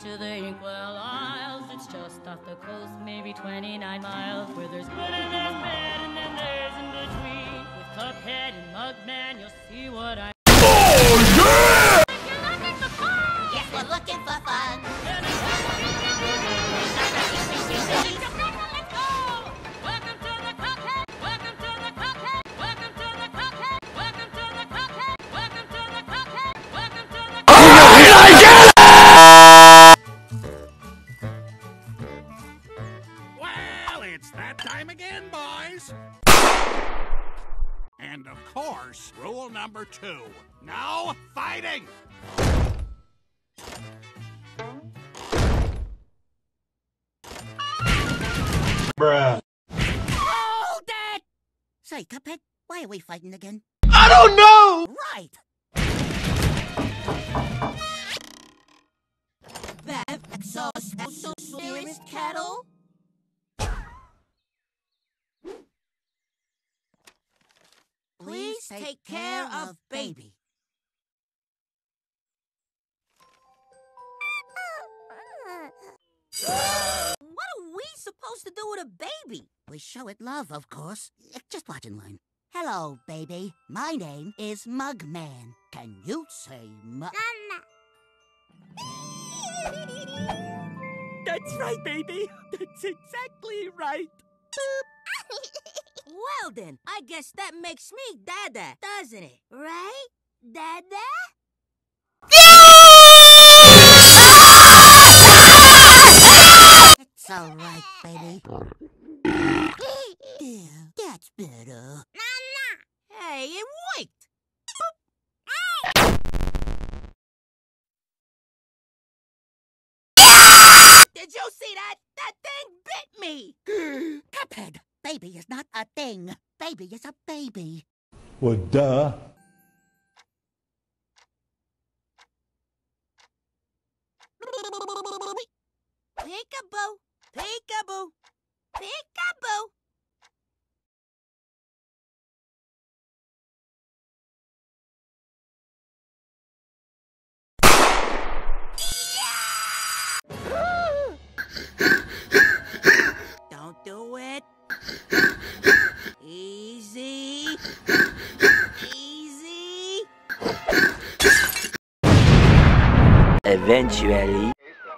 to the Inkwell Isles. It's just off the coast, maybe 29 miles, where there's good and there's bad, and then there's in between. With Cuphead and Mugman, you'll see what I... Oh, yeah! You're looking for fun! Yes, we're looking for fun. Well, it's that time again, boys. And of course, rule number 2. No fighting! Bruh. Hold it! Say, Cuphead, why are we fighting again? I don't know! Right! That exhaust so serious kettle? Please take care of baby. What are we supposed to do with a baby? We show it love, of course. Just watch and learn. Hello, baby. My name is Mugman. Can you say Mug? That's right, baby. That's exactly right. Well then, I guess that makes me Dada, doesn't it? Right? Dada? It's all right, baby. Yeah, that's better. Hey, it worked! Did you see that? That thing bit me! Cuphead, baby is not a thing. Baby is a baby. Well, duh. Peekaboo, peekaboo, peekaboo. Don't do it. Easy. Easy. Eventually.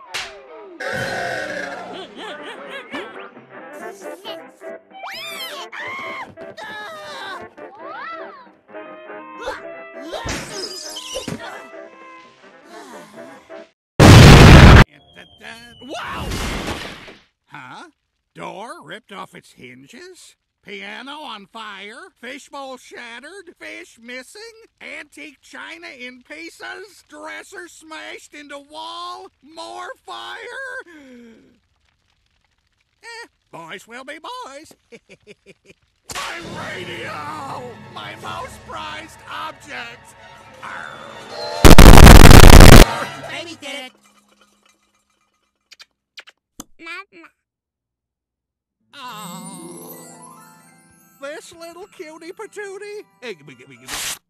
Wow! Huh? Door ripped off its hinges? Piano on fire? Fishbowl shattered? Fish missing? Antique china in pieces? Dresser smashed into wall? More fire? Boys will be boys. My radio! My most prized object! Baby did it. Oh, this little cutie patootie.